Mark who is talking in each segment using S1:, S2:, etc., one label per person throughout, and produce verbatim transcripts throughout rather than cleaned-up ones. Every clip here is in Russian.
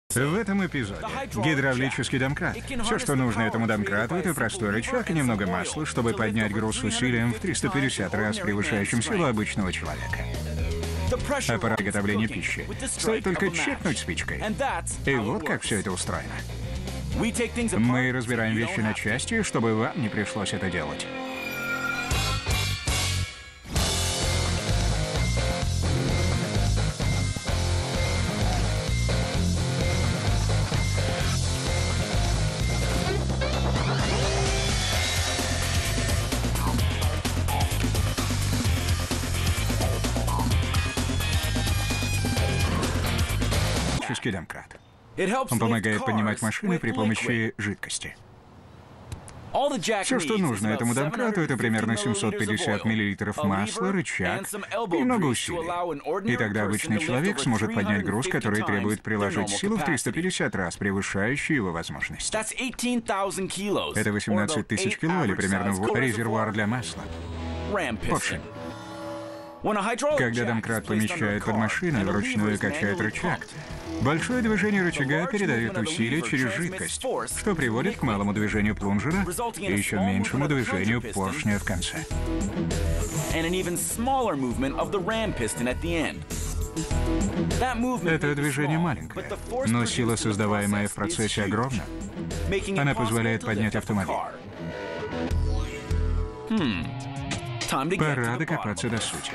S1: В этом эпизоде гидравлический домкрат. Все, что нужно этому домкрату, это простой рычаг и немного масла, чтобы поднять груз усилием в триста пятьдесят раз превышающим силу обычного человека. Аппарат приготовления пищи. Стоит только чекнуть спичкой. И вот как все это устроено. Мы разбираем вещи на части, чтобы вам не пришлось это делать. Домкрат. Он помогает поднимать машины при помощи жидкости. Все, что нужно этому домкрату, это примерно семьсот пятьдесят миллилитров масла, рычаг и много усилий. И тогда обычный человек сможет поднять груз, который требует приложить силу в триста пятьдесят раз, превышающую его возможности. Это восемнадцать тысяч кило, или примерно в резервуар для масла. Поршень. Когда домкрат помещают под машину, вручную качает рычаг. Большое движение рычага передает усилие через жидкость, что приводит к малому движению плунжера и еще меньшему движению поршня в конце. Это движение маленькое, но сила, создаваемая в процессе, огромна. Она позволяет поднять автомобиль. Пора докопаться до сути.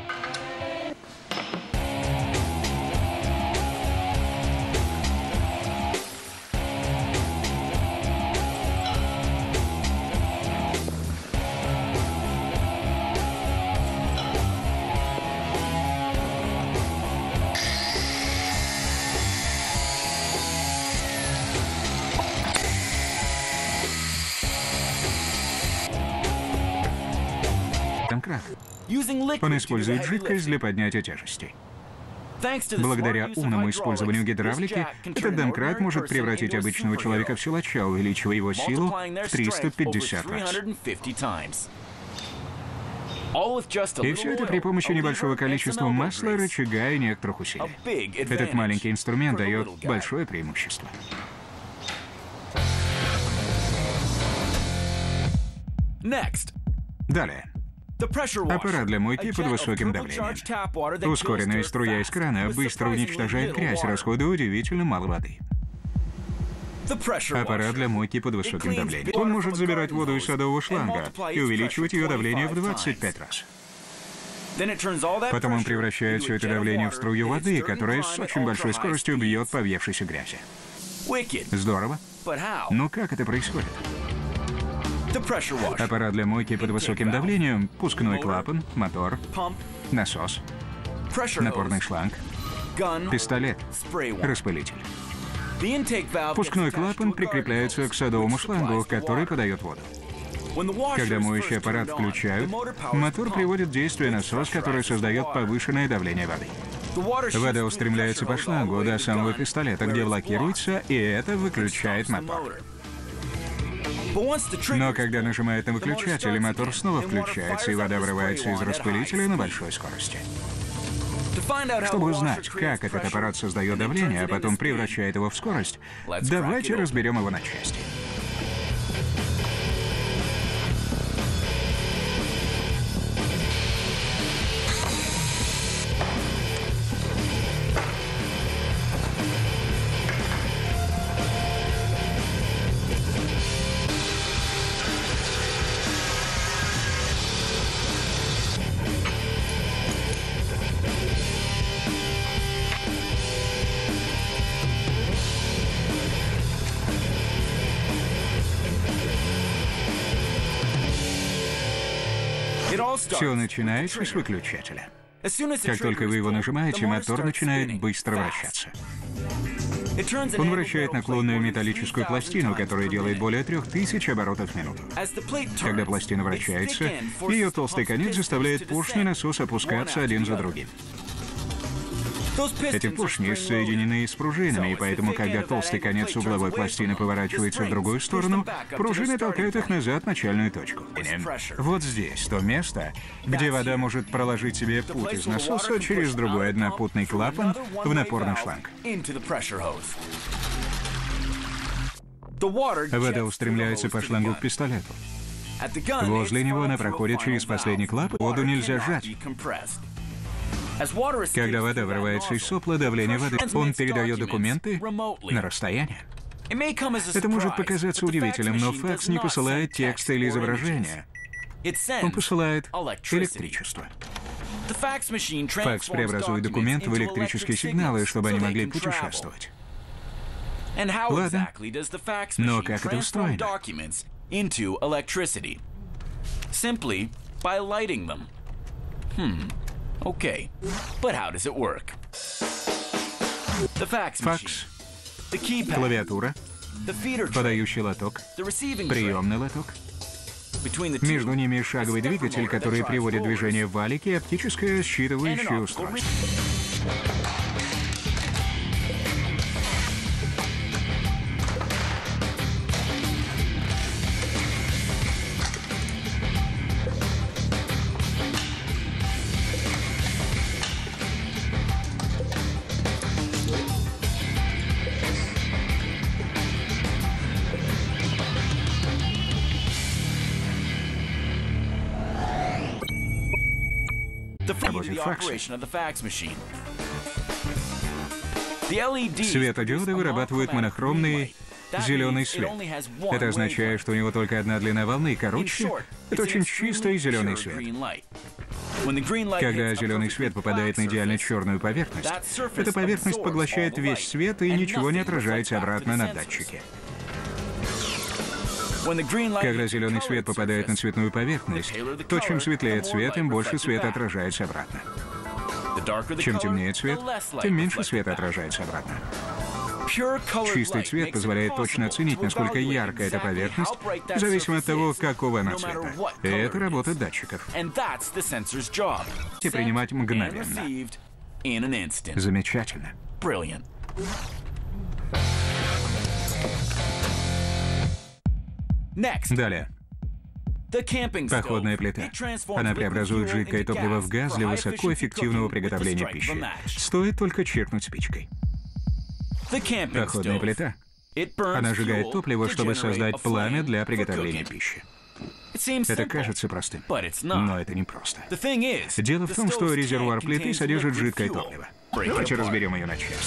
S1: Он использует жидкость для поднятия тяжестей. Благодаря умному использованию гидравлики, этот домкрат может превратить обычного человека в силача, увеличивая его силу в триста пятьдесят раз. И все это при помощи небольшого количества масла, рычага и некоторых усилий. Этот маленький инструмент дает большое преимущество. Далее. Аппарат для мойки под высоким давлением. Ускоренная струя из крана быстро уничтожает грязь, расходуя удивительно мало воды. Аппарат для мойки под высоким давлением. Он может забирать воду из садового шланга и увеличивать ее давление в двадцать пять раз. Потом он превращает все это давление в струю воды, которая с очень большой скоростью бьет по въевшейся грязи. Здорово. Но как это происходит? Аппарат для мойки под высоким давлением, пускной клапан, мотор, насос, напорный шланг, пистолет, распылитель. Пускной клапан прикрепляется к садовому шлангу, который подает воду. Когда моющий аппарат включают, мотор приводит в действие насос, который создает повышенное давление воды. Вода устремляется по шлангу до самого пистолета, где блокируется, и это выключает мотор. Но когда нажимает на выключатель, мотор снова включается, и вода вырывается из распылителя на большой скорости. Чтобы узнать, как этот аппарат создает давление, а потом превращает его в скорость, давайте разберем его на части. Все начинается с выключателя. Как только вы его нажимаете, мотор начинает быстро вращаться. Он вращает наклонную металлическую пластину, которая делает более трех тысяч оборотов в минуту. Когда пластина вращается, ее толстый конец заставляет поршни насоса опускаться один за другим. Эти поршни соединены с пружинами, и поэтому, когда толстый конец угловой пластины поворачивается в другую сторону, пружины толкают их назад в начальную точку. Вот здесь то место, где вода может проложить себе путь из насоса через другой однопутный клапан в напорный шланг. Вода устремляется по шлангу к пистолету. Возле него она проходит через последний клапан. Воду нельзя сжать. Когда вода вырывается из сопла, давление воды, он передает документы на расстояние. Это может показаться удивительным, но факс не посылает текста или изображения. Он посылает электричество. Факс преобразует документы в электрические сигналы, чтобы они могли путешествовать. Ладно, но как это устроено?
S2: Okay, but how does it work? The fax
S1: Факс, клавиатура, подающий лоток, приемный лоток. Между ними шаговый двигатель, который приводит движение в валик, и оптическое считывающее устройство. Работает факс. Светодиоды вырабатывают монохромный зеленый свет. Это означает, что у него только одна длина волны, короче, это очень чистый зеленый свет. Когда зеленый свет попадает на идеально черную поверхность, эта поверхность поглощает весь свет, и ничего не отражается обратно на датчике. Когда зеленый свет попадает на цветную поверхность, то чем светлее цвет, тем больше света отражается обратно. Чем темнее цвет, тем меньше света отражается обратно. Чистый цвет позволяет точно оценить, насколько яркая эта поверхность, зависимо от того, какого она цвета. И это работа датчиков. И принимать мгновенно. Замечательно. Далее. Походная плита. Она преобразует жидкое топливо в газ для высокоэффективного приготовления пищи. Стоит только чиркнуть спичкой. Походная плита. Она сжигает топливо, чтобы создать пламя для приготовления пищи. Это кажется простым, но это не просто. Дело в том, что резервуар плиты содержит жидкое топливо. Давайте разберем ее на части.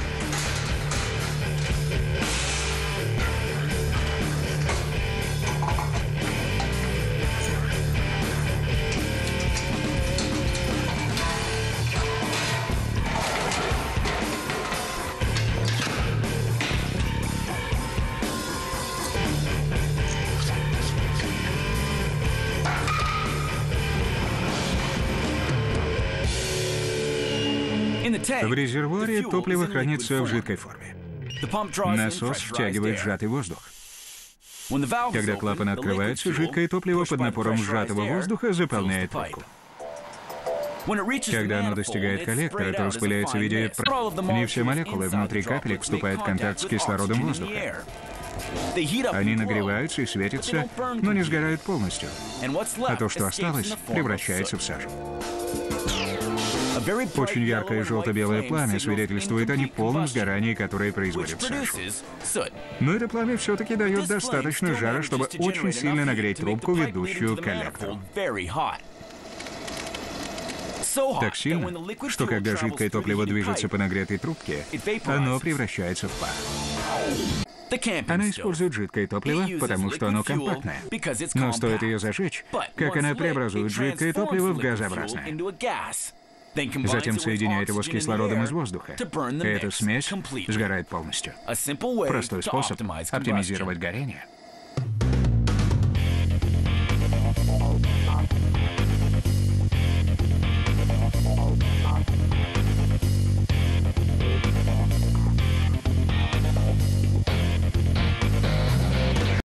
S1: В резервуаре топливо хранится в жидкой форме. Насос втягивает сжатый воздух. Когда клапан открывается, жидкое топливо под напором сжатого воздуха заполняет трубку. Когда оно достигает коллектора, то распыляется в виде пар. Не все молекулы внутри капелек вступают в контакт с кислородом воздуха. Они нагреваются и светятся, но не сгорают полностью. А то, что осталось, превращается в сажу. Очень яркое желто-белое пламя свидетельствует о неполном сгорании, которое производит сажу. Но это пламя все-таки дает достаточно жара, чтобы очень сильно нагреть трубку, ведущую к коллектору. Так сильно, что когда жидкое топливо движется по нагретой трубке, оно превращается в пар. Она использует жидкое топливо, потому что оно компактное. Но стоит ее зажечь, как она преобразует жидкое топливо в газообразное. Затем соединяет его с кислородом из воздуха. И эта смесь сгорает полностью. Простой способ оптимизировать горение.